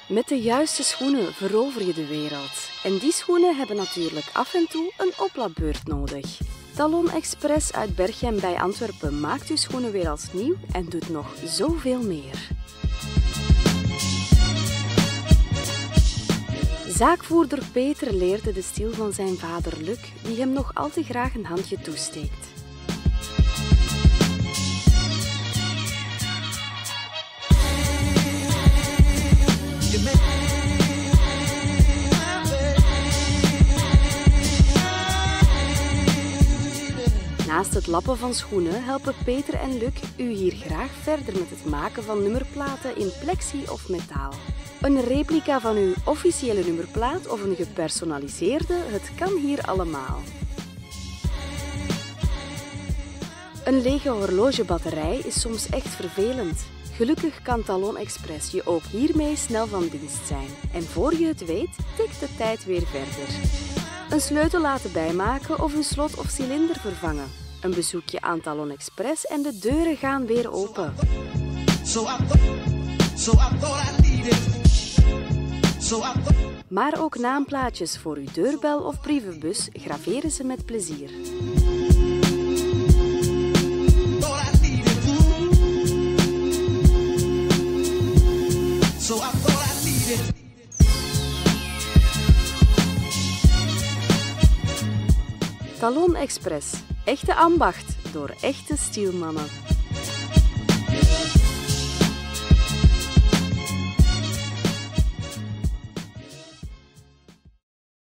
Met de juiste schoenen verover je de wereld. En die schoenen hebben natuurlijk af en toe een oplaadbeurt nodig. Talon Express uit Berchem bij Antwerpen maakt uw schoenen weer als nieuw en doet nog zoveel meer. Zaakvoerder Peter leerde de stil van zijn vader Luc, die hem nog al te graag een handje toesteekt. Naast het lappen van schoenen helpen Peter en Luc u hier graag verder met het maken van nummerplaten in plexi of metaal. Een replica van uw officiële nummerplaat of een gepersonaliseerde, het kan hier allemaal. Een lege horlogebatterij is soms echt vervelend. Gelukkig kan Talon Express je ook hiermee snel van dienst zijn. En voor je het weet, tikt de tijd weer verder. Een sleutel laten bijmaken of een slot of cilinder vervangen. Een bezoekje aan Talon Express en de deuren gaan weer open. Maar ook naamplaatjes voor uw deurbel of brievenbus graveren ze met plezier. Talon Express. Echte ambacht door echte stielmannen.